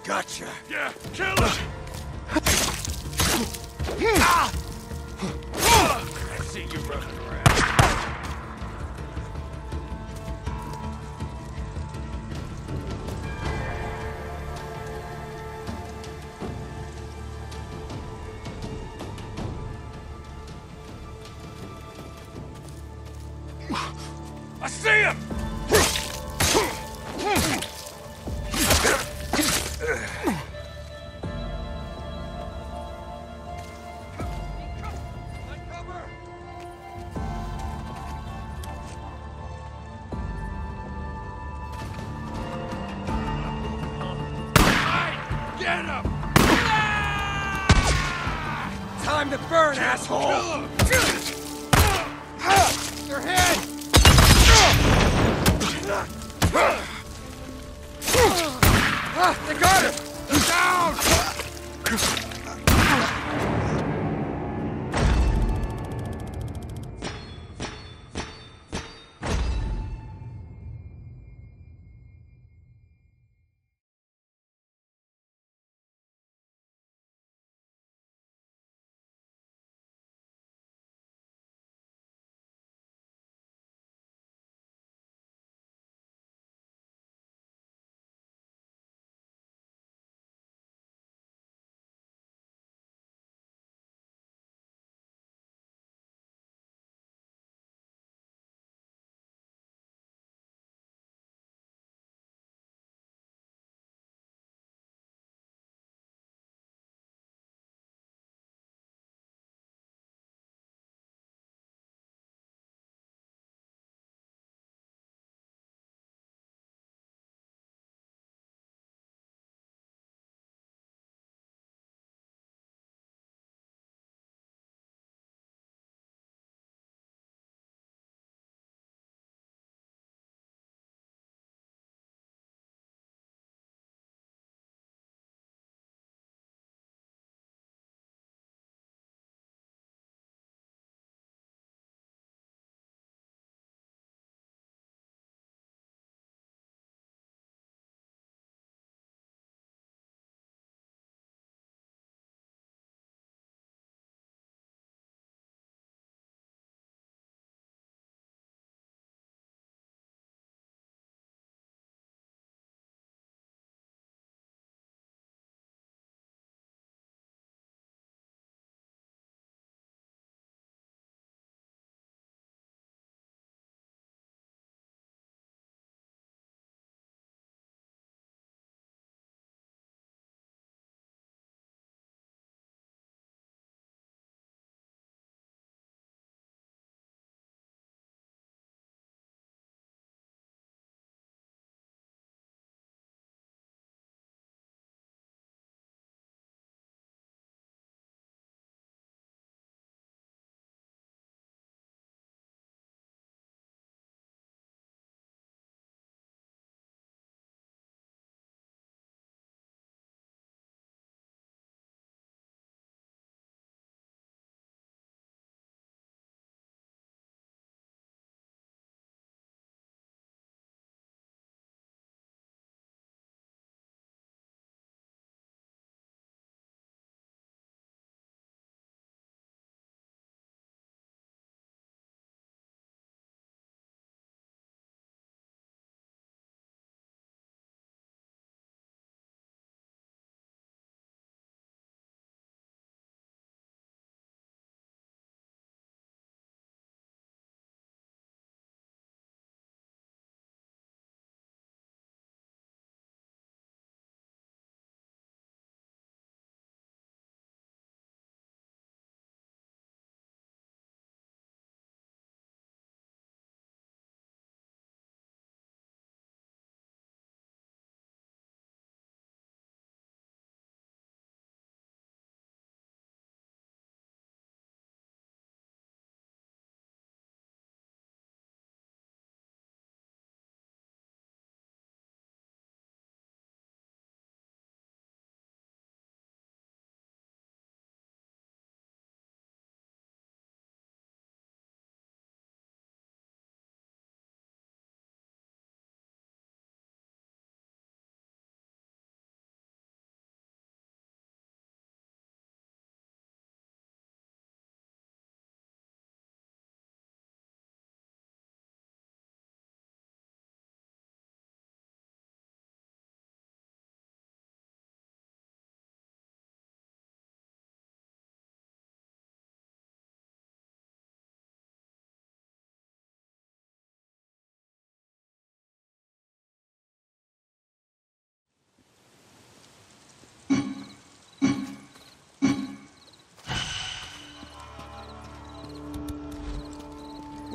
Gotcha. Yeah, kill him! I see you running around. I see him! Get him! Time to burn, asshole! Your head! They got him! They're down!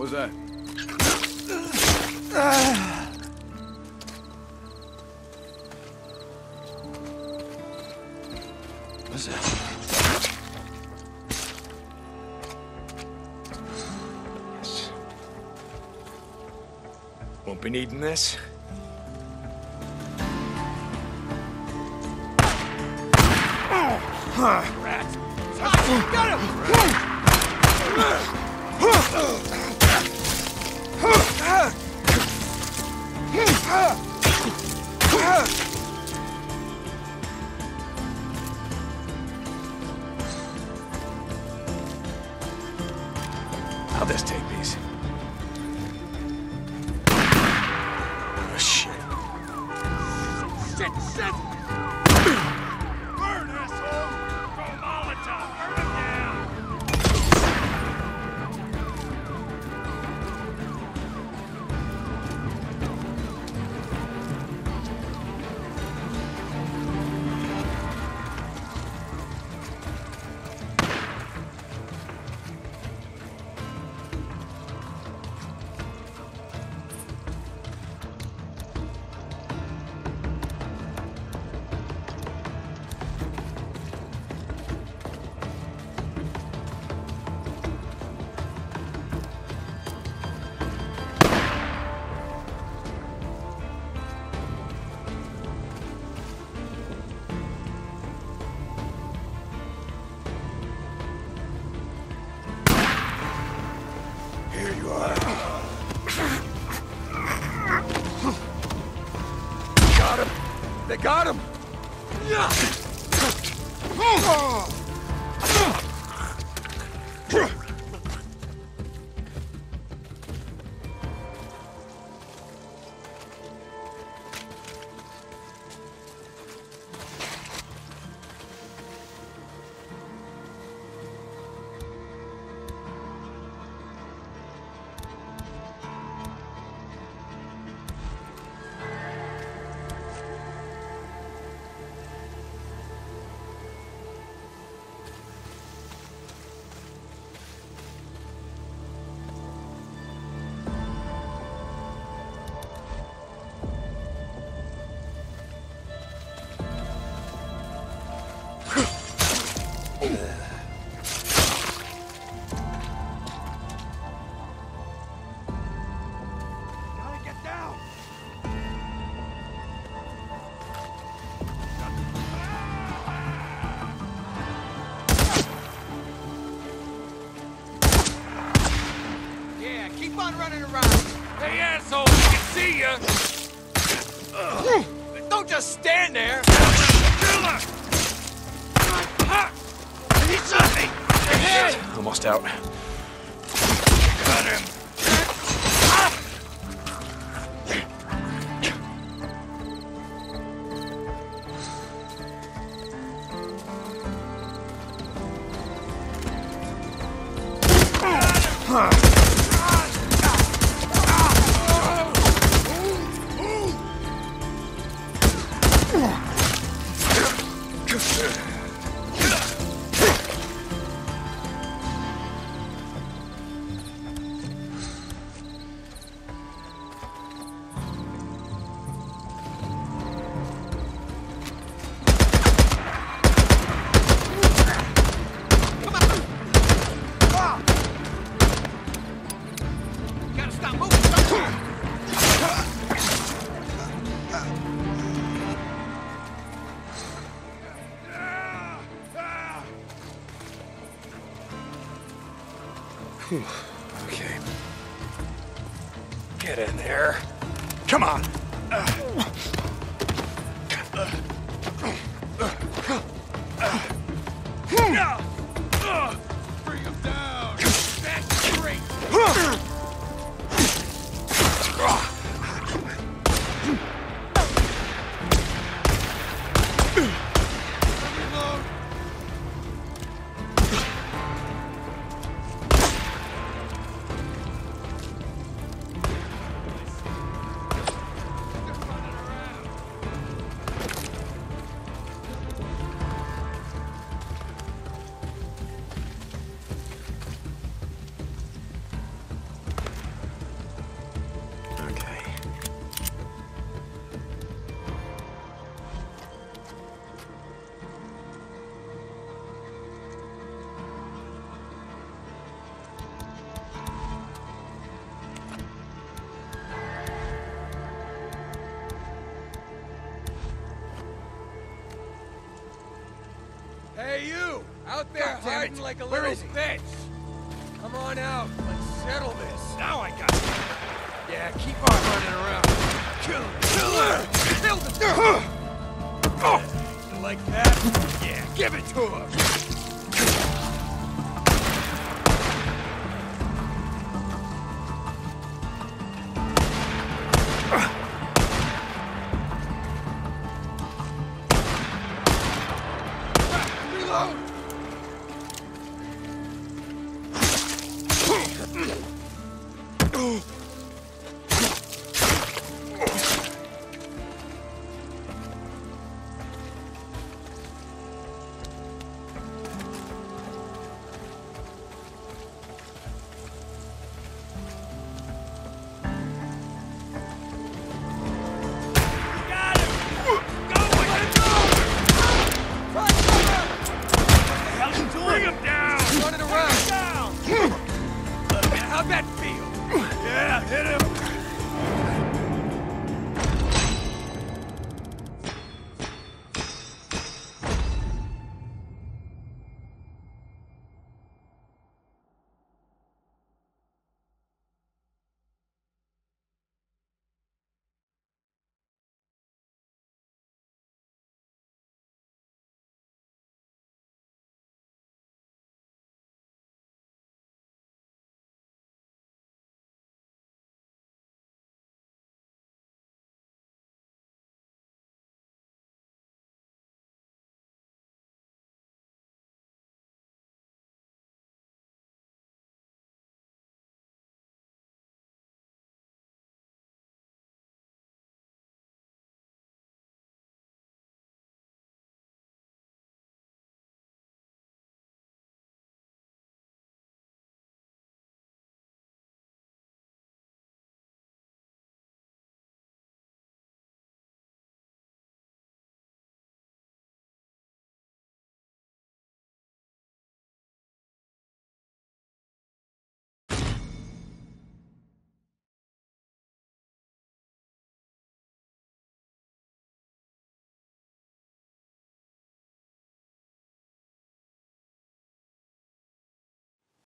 What's that? What's that? Yes. Won't be needing this. Rats! Got him! I'll just take these. Oh, shit. Shit! Burn, asshole! Throw a Molotov! Burn him down! Here you are. Got him! They got him! Gotta get down! Yeah, keep on running around. Hey, asshole! I can see ya! Don't just stand there. Killer! He's something! Ahead! Almost out. Got him! Gotta stop moving. Okay. Get in there. Come on. Bring him down. That's great. Reload. Just running around. Hey, you! Out there hiding like a little bitch! Come on out, let's settle this. Now I got it. Yeah, keep on running around. Kill him! Kill her! Kill the... You like that? Yeah, give it to him! Reload! Got him! Go! Let him go! Bring him down! Running around! Down! How'd that